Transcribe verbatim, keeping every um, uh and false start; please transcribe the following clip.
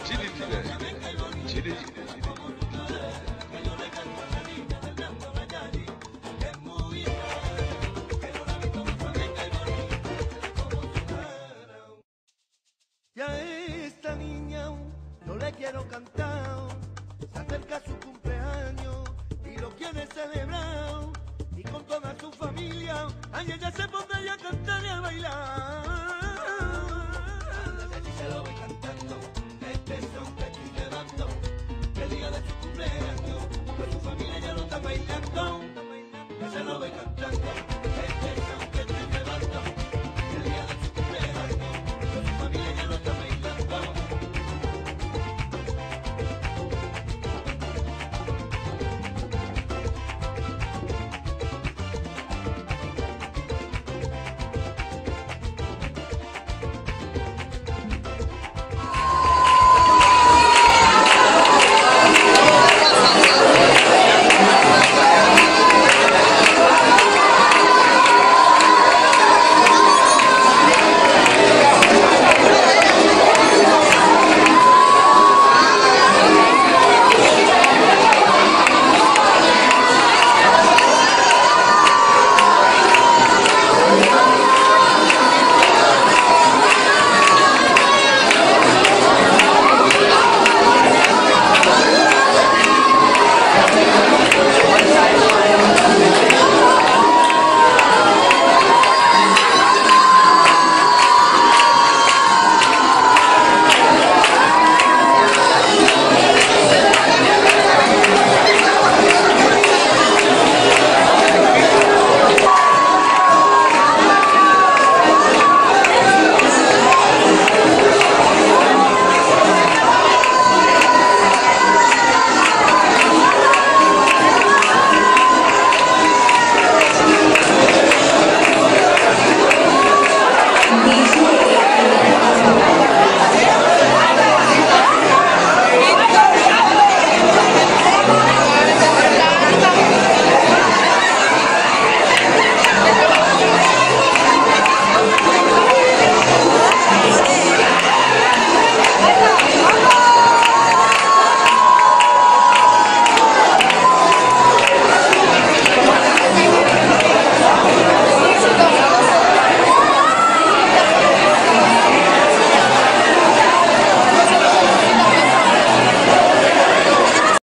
Chile, Chile, Chile, Chile, Chile. Ya esta niña no le quiero cantar, se acerca su cumpleaños y lo quiere celebrar, y con toda su familia, ay, ella se pondría a cantar y a bailar.